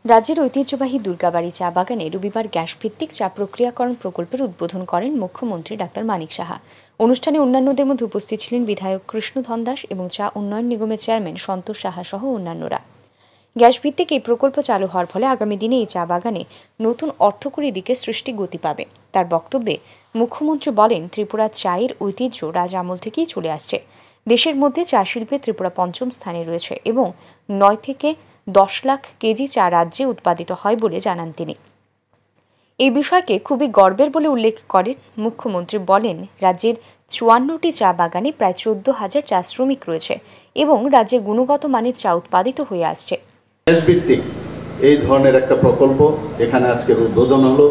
রাজ্যের ঐতিহ্যবাহী দুর্গাবাড়ি চা বাগানে রবিবার গ্যাস ভিত্তিক চা প্রক্রিয়াকরণ প্রকল্পের উদ্বোধন করেন মুখ্যমন্ত্রী ডাক্তার মানিক সাহা। অনুষ্ঠানে অন্যান্যদের মধ্যে উপস্থিত ছিলেন বিধায়ক কৃষ্ণধন দাস এবং চা উন্নয়ন নিগমের চেয়ারম্যান সন্তোষ সাহা সহ অন্যান্যরা। গ্যাস ভিত্তিক এই প্রকল্প চালু হওয়ার ফলে আগামী দিনে এই চা বাগানে নতুন অর্থকরী দিকে সৃষ্টি গতি পাবে। তার বক্তব্যে মুখ্যমন্ত্রী বলেন, ত্রিপুরার চায়ের ঐতিহ্য রাজ আমল থেকেই চলে আসছে। দেশের মধ্যে চা শিল্পে ত্রিপুরা পঞ্চম স্থানে রয়েছে এবং 9 থেকে 10 লাখ কেজি চা রাজ্যে উৎপাদিত হয় বলে জানান তিনি। এই বিষয়কে খুবই গর্বের বলে উল্লেখ করেন মুখ্যমন্ত্রী। বলেন, রাজ্যের 54টি চা বাগানে প্রায় 14,000 চা শ্রমিক রয়েছে এবং রাজ্যে গুণগত মানের চা উৎপাদিত হয়ে আসছে। গ্যাস ভিত্তিক এই ধরনের একটা প্রকল্প এখানে আজকের উদ্বোধন হলো।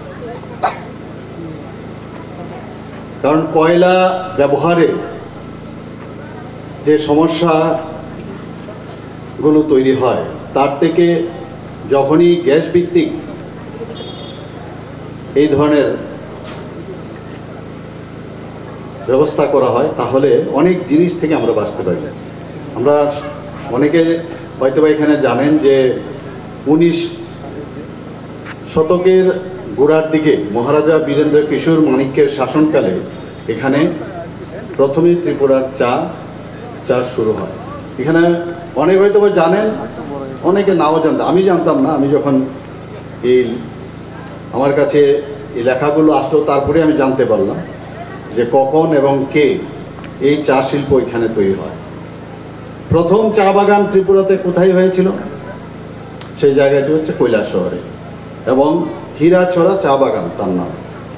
কারণ কয়লা ব্যবহারে যে সমস্যাগুলো তৈরি হয়, তার থেকে যখনই গ্যাস ভিত্তিক এই ধরনের ব্যবস্থা করা হয়, তাহলে অনেক জিনিস থেকে আমরা বাঁচতে পারি। আমরা অনেকে হয়তো এখানে জানেন যে 19 শতকের গোড়ার দিকে মহারাজা বীরেন্দ্র কিশোর মানিক্যের শাসনকালে এখানে প্রথমে ত্রিপুরার চাষ শুরু হয়। এখানে অনেক হয়তো জানেন, অনেকে নাও জানতেন, আমি জানতাম না। আমি যখন আমার কাছে এই লেখাগুলো আসলো, তারপরে আমি জানতে পারলাম যে কখন এবং কে এই চা শিল্প এখানে তৈরি হয়। প্রথম চা বাগান ত্রিপুরাতে কোথায় হয়েছিল? সেই জায়গাটি হচ্ছে কৈলাসহরে, এবং হীরাছড়া চা বাগান তার নাম।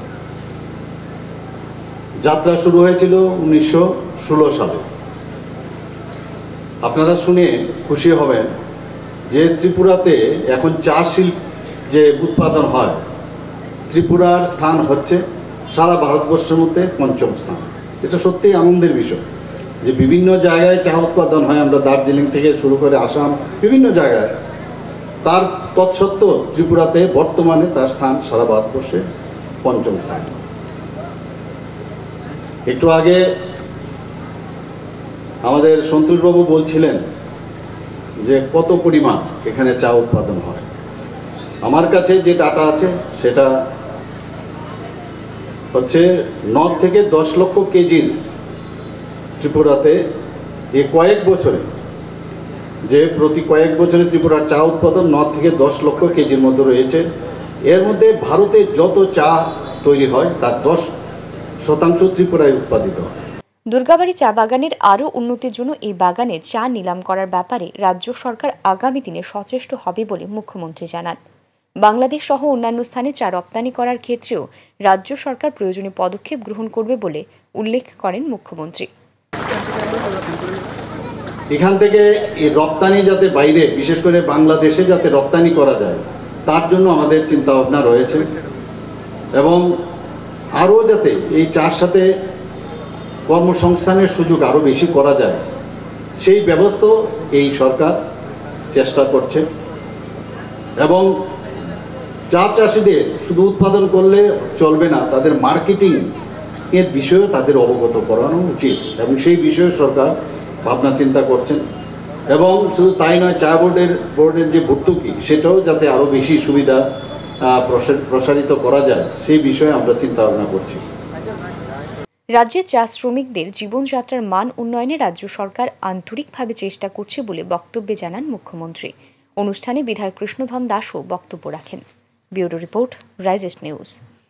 যাত্রা শুরু হয়েছিল 1916 সালে। আপনারা শুনে খুশি হবেন যে ত্রিপুরাতে এখন চা শিল্প যে উৎপাদন হয়, ত্রিপুরার স্থান হচ্ছে সারা ভারতবর্ষের মধ্যে 5ম স্থান। এটা সত্যিই আনন্দের বিষয় যে বিভিন্ন জায়গায় চা উৎপাদন হয়, আমরা দার্জিলিং থেকে শুরু করে আসাম, বিভিন্ন জায়গায়। তার তৎসত্ত্বেও ত্রিপুরাতে বর্তমানে তার স্থান সারা ভারতবর্ষে 5ম স্থান। একটু আগে আমাদের সন্তোষবাবু বলছিলেন যে কত পরিমাণ এখানে চা উৎপাদন হয়। আমার কাছে যে ডাটা আছে সেটা হচ্ছে 9 থেকে 10 লক্ষ কেজির ত্রিপুরাতে এই কয়েক বছরে, যে প্রতি কয়েক বছরে ত্রিপুরার চা উৎপাদন 9 থেকে 10 লক্ষ কেজির মধ্যে রয়েছে। এর মধ্যে ভারতে যত চা তৈরি হয় তার 10% ত্রিপুরায় উৎপাদিত হয়। দুর্গাবাড়ি চা বাগানের আরও উন্নতির জন্য এই বাগানে চা নিলাম করার ব্যাপারে রাজ্য সরকার আগামী দিনে সচেষ্ট হবে বলে মুখ্যমন্ত্রী জানান। বাংলাদেশ সহ অন্যান্য স্থানে চা রপ্তানি করার ক্ষেত্রেও রাজ্য সরকার প্রয়োজনীয় পদক্ষেপ গ্রহণ করবে বলে উল্লেখ করেন মুখ্যমন্ত্রী। এখান থেকে এই রপ্তানি যাতে বাইরে, বিশেষ করে বাংলাদেশে যাতে রপ্তানি করা যায়, তার জন্য আমাদের চিন্তা ভাবনা রয়েছে। এবং আরও যাতে এই চার সাথে কর্মসংস্থানের সুযোগ আরও বেশি করা যায়, সেই ব্যবস্থা এই সরকার চেষ্টা করছে। এবং চা চাষিদের শুধু উৎপাদন করলে চলবে না, তাদের মার্কেটিং এর বিষয়েও তাদের অবগত করানো উচিত, এবং সেই বিষয়ে সরকার ভাবনা চিন্তা করছেন। এবং শুধু তাই নয়, চা বোর্ডের যে ভর্তুকি, সেটাও যাতে আরও বেশি সুবিধা প্রসারিত করা যায়, সেই বিষয়ে আমরা চিন্তা ভাবনা করছি। রাজ্যের চা শ্রমিকদের জীবনযাত্রার মান উন্নয়নে রাজ্য সরকার আন্তরিকভাবে চেষ্টা করছে বলে বক্তব্যে জানান মুখ্যমন্ত্রী। অনুষ্ঠানে বিধায়ক কৃষ্ণধন দাসও বক্তব্য রাখেন। ব্যুরো রিপোর্ট, রাইজেস্ট নিউজ।